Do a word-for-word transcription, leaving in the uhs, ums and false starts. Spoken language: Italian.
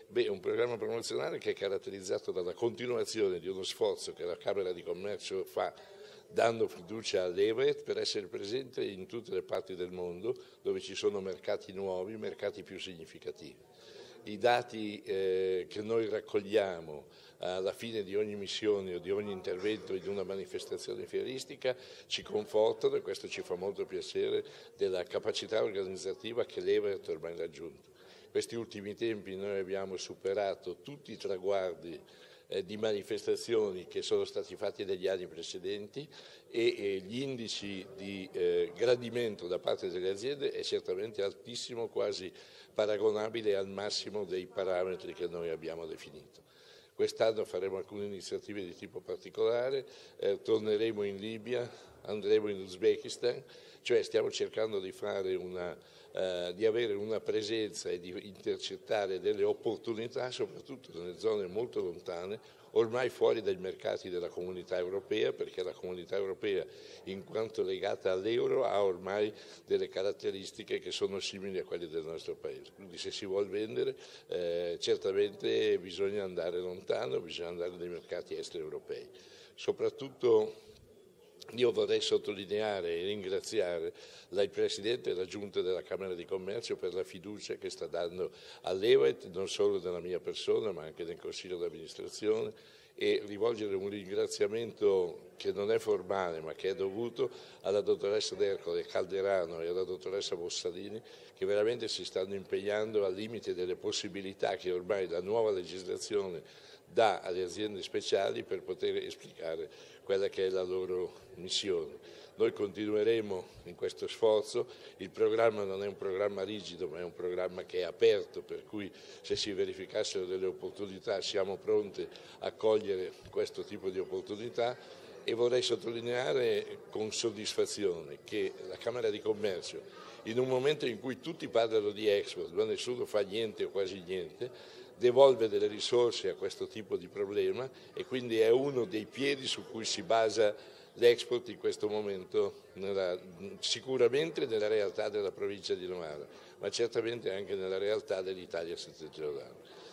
Beh, un programma promozionale che è caratterizzato dalla continuazione di uno sforzo che la Camera di Commercio fa dando fiducia all'Everett per essere presente in tutte le parti del mondo dove ci sono mercati nuovi, mercati più significativi. I dati eh, che noi raccogliamo alla fine di ogni missione o di ogni intervento in una manifestazione fieristica ci confortano, e questo ci fa molto piacere, della capacità organizzativa che l'Everett ormai ha raggiunto. Questi ultimi tempi noi abbiamo superato tutti i traguardi eh, di manifestazioni che sono stati fatti negli anni precedenti e, e gli indici di eh, gradimento da parte delle aziende è certamente altissimo, quasi paragonabile al massimo dei parametri che noi abbiamo definito. Quest'anno faremo alcune iniziative di tipo particolare, eh, torneremo in Libia, andremo in Uzbekistan, cioè stiamo cercando di, fare una, eh, di avere una presenza e di intercettare delle opportunità, soprattutto nelle zone molto lontane, ormai fuori dai mercati della Comunità Europea, perché la Comunità Europea, in quanto legata all'euro, ha ormai delle caratteristiche che sono simili a quelle del nostro Paese. Quindi se si vuol vendere eh, certamente bisogna andare lontano, bisogna andare nei mercati extraeuropei. Soprattutto io vorrei sottolineare e ringraziare il Presidente e la Giunta della Camera di Commercio per la fiducia che sta dando all'Everett, non solo nella mia persona ma anche nel Consiglio d'amministrazione, e rivolgere un ringraziamento che non è formale ma che è dovuto alla dottoressa D'Ercole Calderano e alla dottoressa Bossalini, che veramente si stanno impegnando al limite delle possibilità che ormai la nuova legislazione dà alle aziende speciali per poter esplicare quella che è la loro missione. Noi continueremo in questo sforzo, il programma non è un programma rigido ma è un programma che è aperto, per cui se si verificassero delle opportunità siamo pronti a cogliere questo tipo di opportunità, e vorrei sottolineare con soddisfazione che la Camera di Commercio, in un momento in cui tutti parlano di export ma nessuno fa niente o quasi niente, devolve delle risorse a questo tipo di problema, e quindi è uno dei piedi su cui si basa l'export in questo momento, nella, sicuramente nella realtà della provincia di Novara, ma certamente anche nella realtà dell'Italia settentrionale.